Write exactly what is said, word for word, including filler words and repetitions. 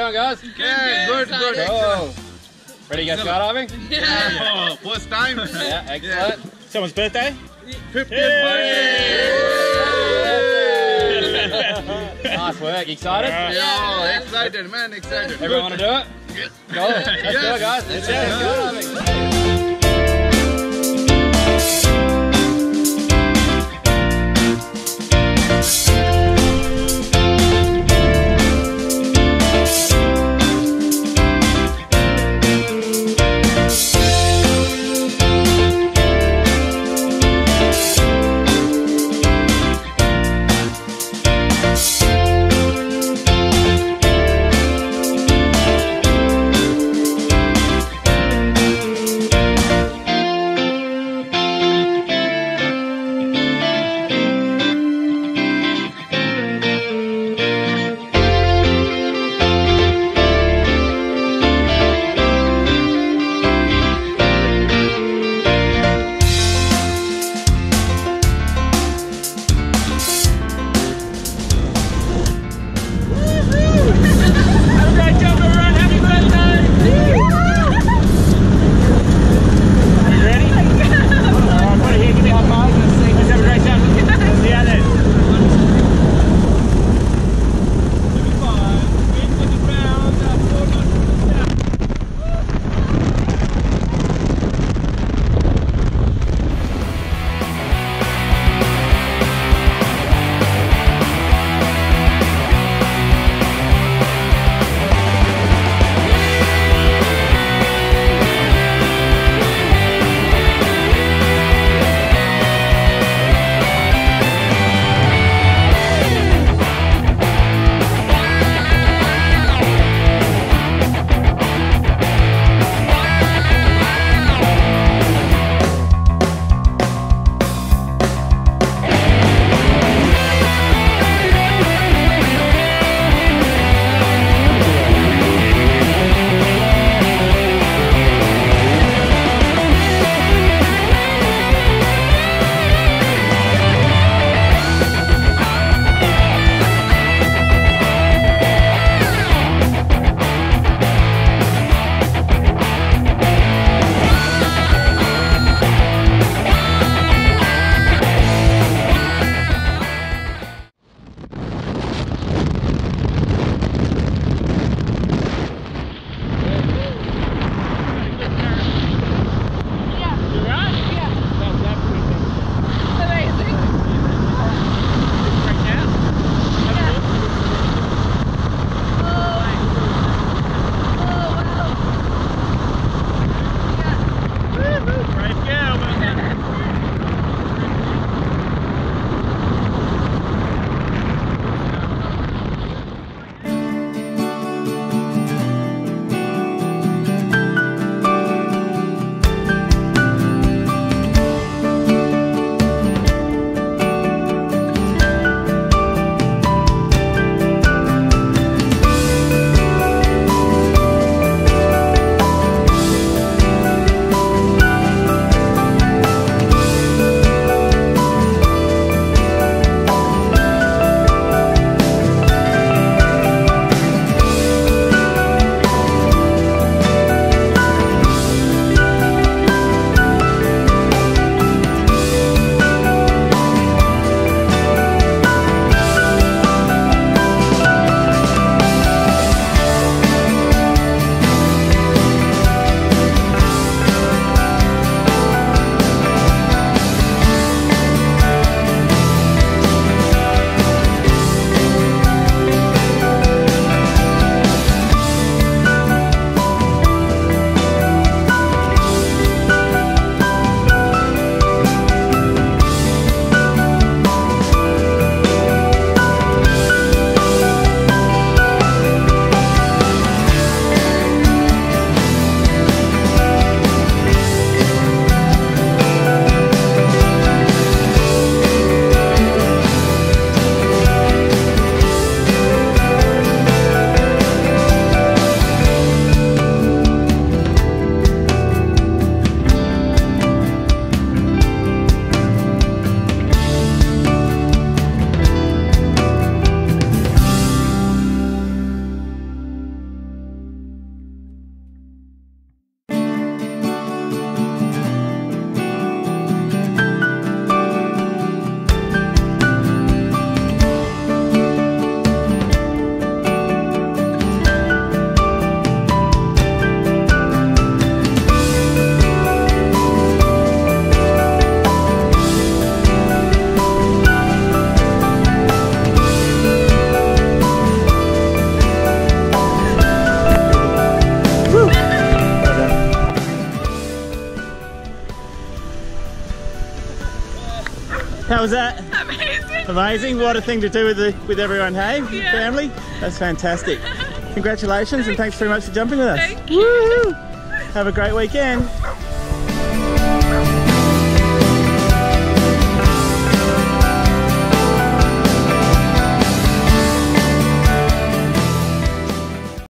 going, guys? Yeah, good, good. Oh. Ready to get skydiving? Yeah. Oh, first time. Yeah, excellent. Someone's birthday? fiftieth birthday. Nice work. Excited? Yeah, oh, excited, man, excited. Everyone want to do it? Yes. Go. Let's do it, guys. Let's go skydiving. How was that? Amazing. Amazing. What a thing to do with the with everyone, hey? Yeah. Family? That's fantastic. Congratulations and thanks very much for jumping with us. Thank you. Woo-hoo. Have a great weekend.